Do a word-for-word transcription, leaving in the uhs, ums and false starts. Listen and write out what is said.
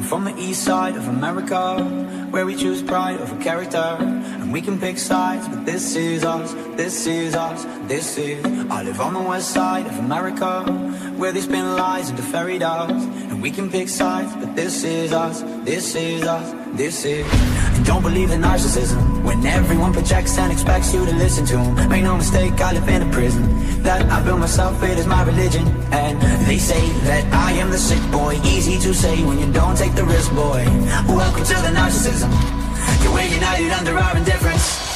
from the east side of America, where we choose pride over character. And we can pick sides, but this is us, this is us, this is. I live on the west side of America, where they spin lies into fairy dust. And we can pick sides, but this is us, this is us, this is. And don't believe in narcissism, when everyone projects and expects you to listen to them. Make no mistake, I live in a prison that I built myself, it is my religion. And they say that I am the sick boy, easy to say when you don't take the risk, boy. Welcome to the narcissism, you're united under our indifference.